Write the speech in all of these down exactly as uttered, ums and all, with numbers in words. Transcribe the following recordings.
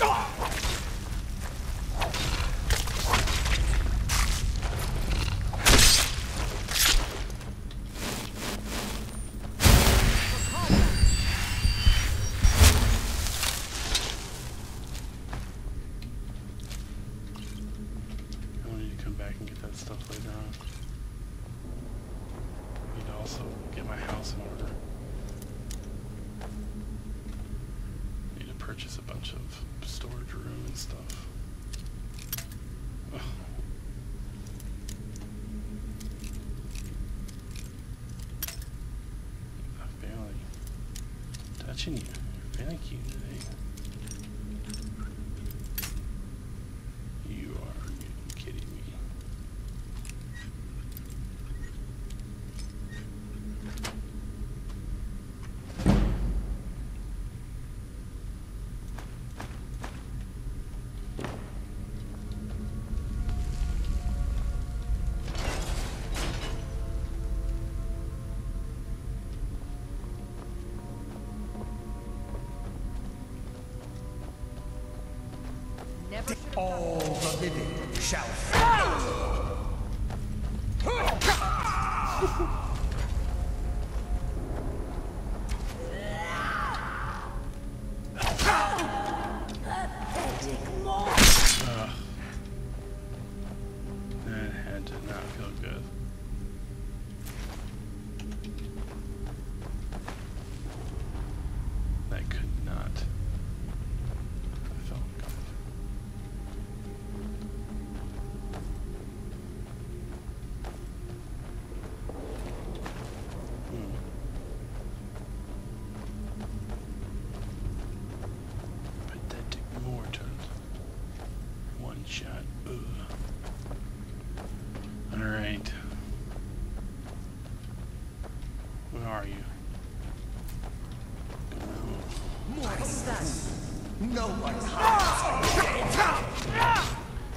Purchase a bunch of storage room and stuff. Ugh. I'm barely touching you. You're finicky today. You are kidding me. All the living shall fall. Pathetic monster. Ugh. That had to not feel good. That could not. Felt good. Shot. Ugh. All right. Where are you? More stuff. No one's hiding.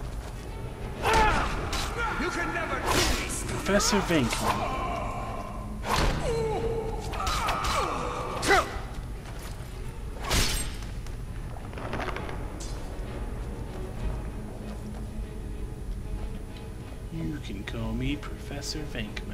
You can never do this. Professor Venkman. You can call me Professor Venkman.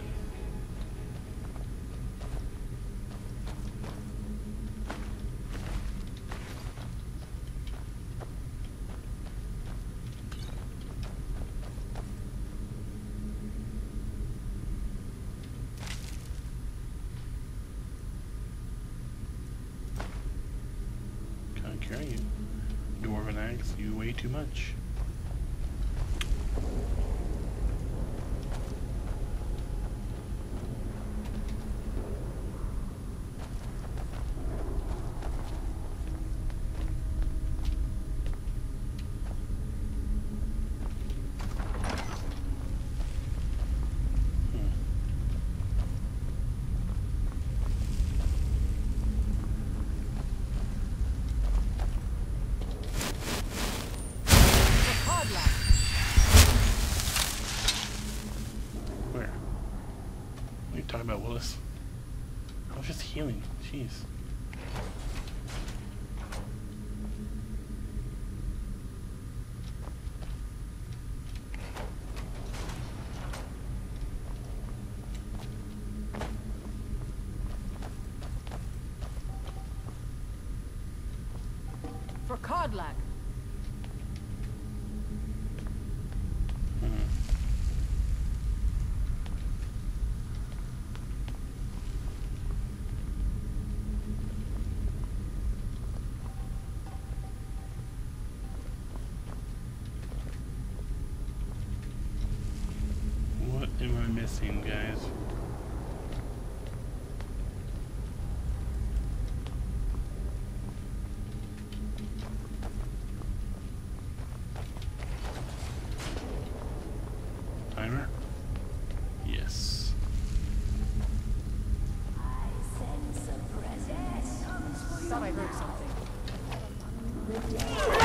Can't carry you. Dwarven axe, you weigh too much. Talking about Willis. I was just healing. Jeez. For Kodlak. What am I missing, guys? Timer? Yes. I sense a presence. Thought I heard something. The dead.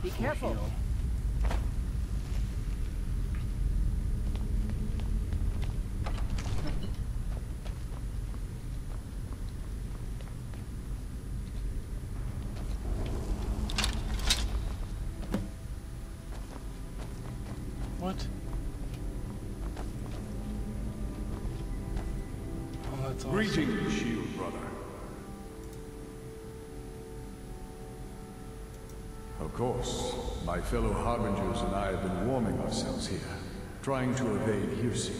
Be careful. Heal. What? Oh, that's awesome. Greetings, Shield brother. Of course, my fellow Harbingers and I have been warming ourselves here, trying to evade hearsay.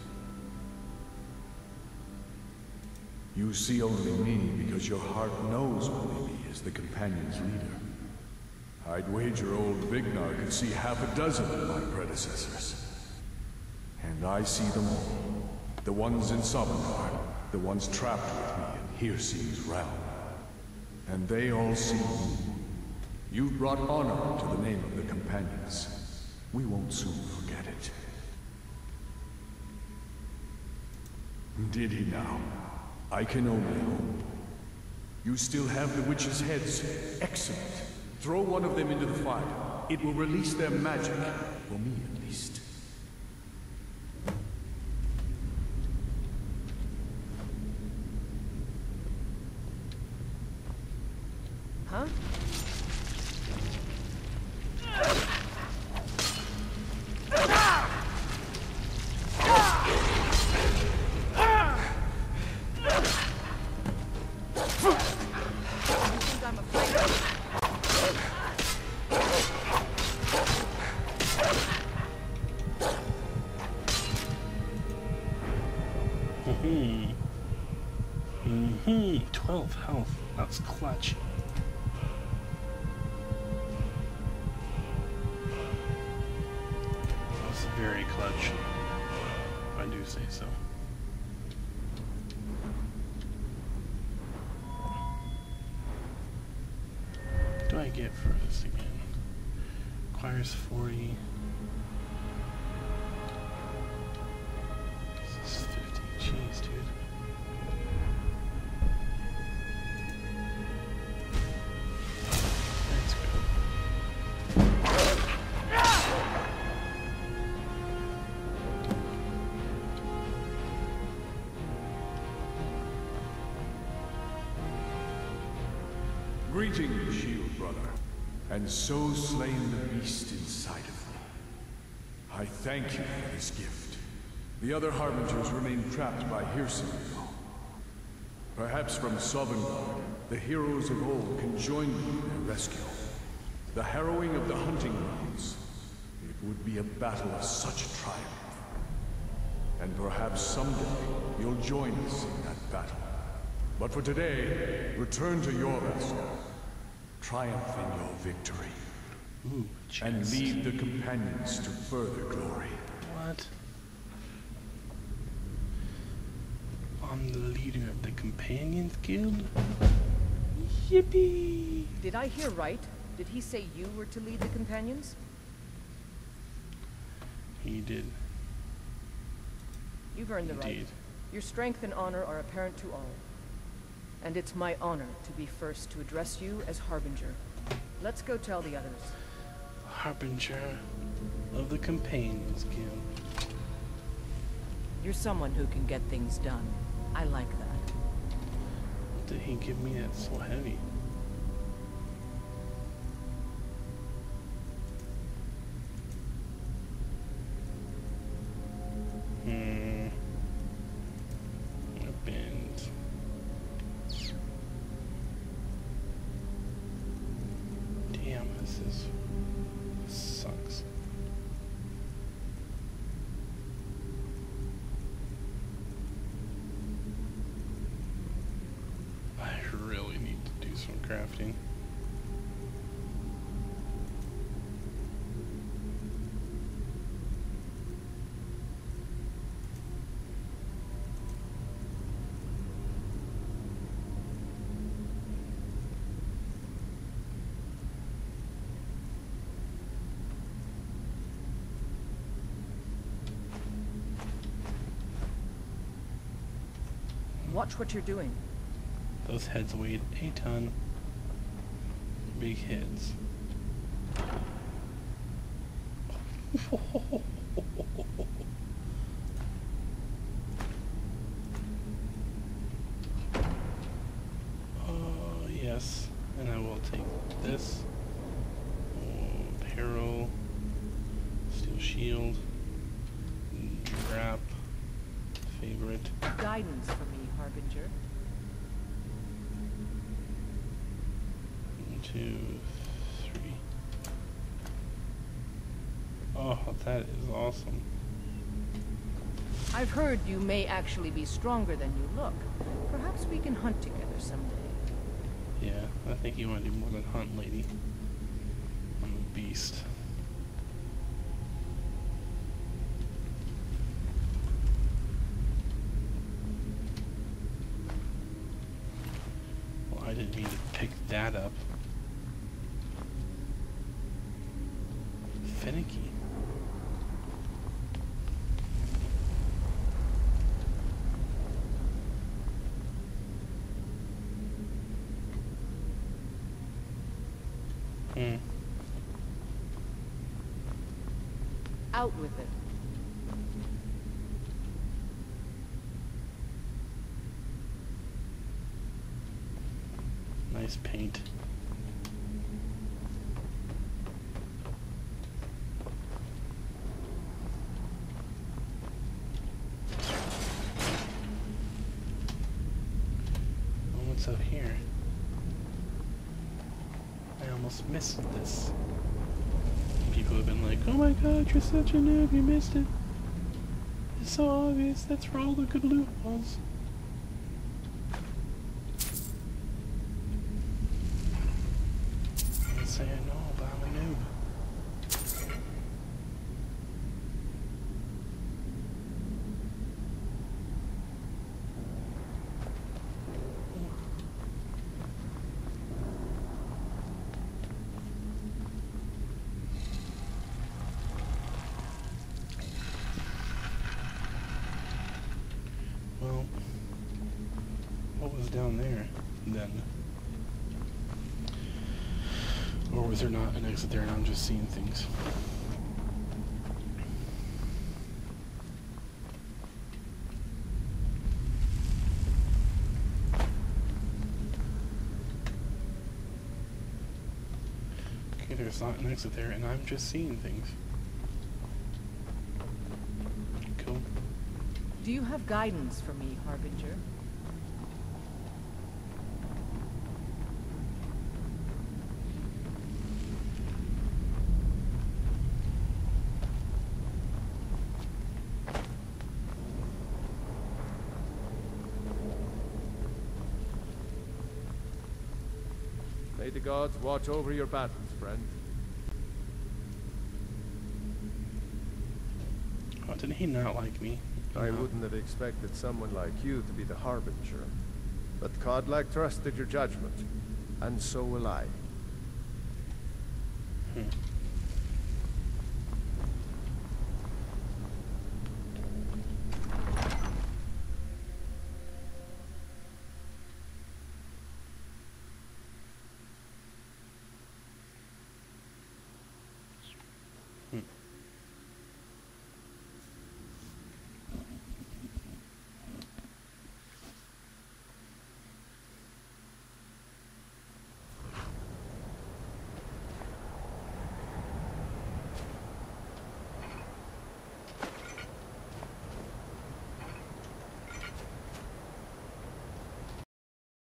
You see only me because your heart knows only me as the Companions' leader. I'd wager old Vignar could see half a dozen of my predecessors. And I see them all. The ones in Sovngard, the ones trapped with me in Hearsay's realm. And they all see you. You've brought honor to the name of the Companions. We won't soon forget it. Did he now? I can only hope. You still have the witches' heads. Excellent. Throw one of them into the fire. It will release their magic. For me, at least. Huh? Mm-hmm. Mm-hmm. twelve health. That's clutch. That's very clutch, if I do say so. What do I get for this again? Requires forty. This is fifty. Jeez, dude. That's good. Greetings, Shield brother. And so slain the beast inside of me. I thank you for this gift. The other Harbingers remain trapped by hearsay. Perhaps from Sovngard, the heroes of old can join me in their rescue. The harrowing of the hunting grounds. It would be a battle of such triumph. And perhaps someday you'll join us in that battle. But for today, return to your rest. Triumph in your victory. Ooh, and chest. lead the Companions to further glory. What? I'm the leader of the Companions Guild? Yippee! Did I hear right? Did he say you were to lead the Companions? He did. You've earned the right. Indeed. Your strength and honor are apparent to all. And it's my honor to be first to address you as Harbinger. Let's go tell the others. Harbinger of the Companions Guild. You're someone who can get things done. I like that. What did he give me that's so heavy? Hmm. A bend. Damn, this is this sucks. I really need to do some crafting. Watch what you're doing. Those heads weighed a ton. Big heads. Oh, yes. And I will take this. Oh, peril. Steel shield. Grab. Favorite. Guidance for me, Harbinger. One, two, three. Oh, that is awesome. I've heard you may actually be stronger than you look. Perhaps we can hunt together someday. Yeah, I think you want to do more than hunt, lady. I'm a beast. Well, I didn't mean to pick that up. Finicky. Hmm. Out with it. Nice paint. Oh, what's up here? I almost missed this. People have been like, oh my god, you're such a noob, you missed it. It's so obvious, that's where all the good loot was. I'm saying no, but I'm a noob. Well, what was down there then? Or was there not an exit there and I'm just seeing things? Okay, there's not an exit there and I'm just seeing things. Cool. Do you have guidance for me, Harbinger? May the gods watch over your battles, friend. Oh, did he not like me? I No. wouldn't have expected someone like you to be the Harbinger. But Kodlak trusted your judgment, and so will I. Hmm.